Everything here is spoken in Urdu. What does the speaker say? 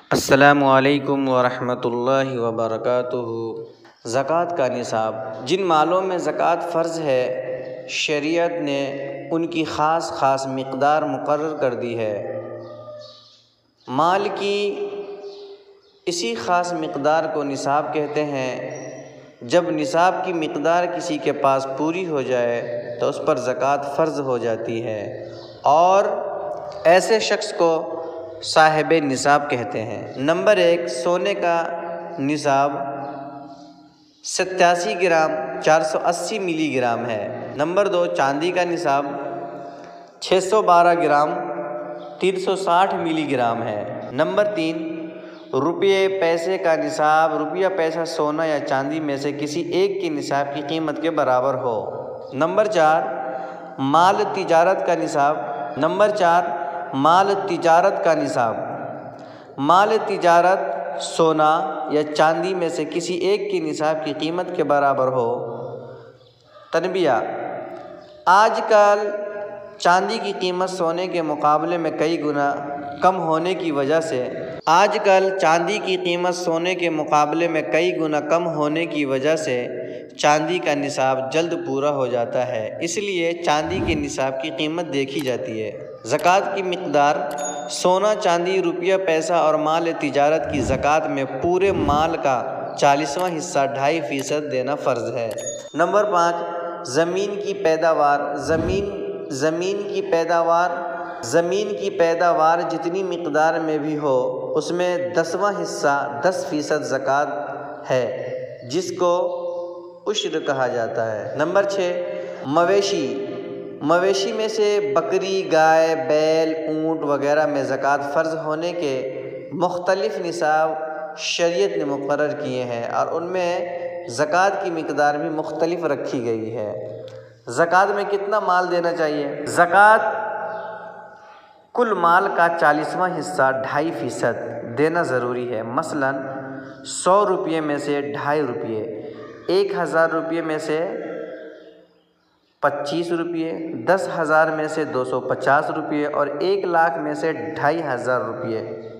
السلام علیکم ورحمۃ اللہ وبرکاتہ۔ زکوٰۃ کا نصاب۔ جن مالوں میں زکوٰۃ فرض ہے، شریعت نے ان کی خاص مقدار مقرر کر دی ہے۔ مال کی اسی خاص مقدار کو نصاب کہتے ہیں۔ جب نصاب کی مقدار کسی کے پاس پوری ہو جائے تو اس پر زکوٰۃ فرض ہو جاتی ہے، اور ایسے شخص کو صاحب نصاب کہتے ہیں۔ نمبر 1، سونے کا نصاب 87 گرام 480 ملی گرام ہے۔ نمبر 2، چاندی کا نصاب 612 گرام 360 ملی گرام ہے۔ نمبر 3، روپیے پیسے کا نصاب روپیہ پیسہ سونا یا چاندی میں سے کسی ایک کے نصاب کی قیمت کے برابر ہو۔ نمبر 4، مال تجارت کا نصاب۔ نمبر 4، مال تجارت کا نصاب مال تجارت سونا یا چاندی میں سے کسی ایک کے نصاب کی قیمت کے برابر ہو۔ تنبیہ: آج کل چاندی کی قیمت سونے کے مقابلے میں کئی گنا کم ہونے کی وجہ سے چاندی کا نصاب جلد پورا ہو جاتا ہے، اس لیے چاندی کے نصاب کی قیمت دیکھی جاتی ہے۔ زکوٰۃ کی مقدار: سونا، چاندی، روپیہ پیسہ اور مال تجارت کی زکوٰۃ میں پورے مال کا 40واں حصہ 2.5% دینا فرض ہے۔ نمبر 5، زمین کی پیداوار۔ زمین کی پیداوار جتنی مقدار میں بھی ہو، اس میں 10واں حصہ 10% زکوٰۃ ہے، جس کو عشر کہا جاتا ہے۔ نمبر 6، مویشی میں سے بکری، گائے، بیل، اونٹ وغیرہ میں زکوٰۃ فرض ہونے کے مختلف نصاب شریعت نے مقرر کیے ہیں، اور ان میں زکوٰۃ کی مقدار بھی مختلف رکھی گئی ہے۔ زکوٰۃ میں کتنا مال دینا چاہیے؟ زکوٰۃ کل مال کا 40واں حصہ 2.5% دینا ضروری ہے۔ مثلاً 100 روپے میں سے 2.5 روپے، 1000 روپے میں سے 25 روپے، 10,000 میں سے 250 روپے اور 1 لاکھ میں سے 2500 روپے۔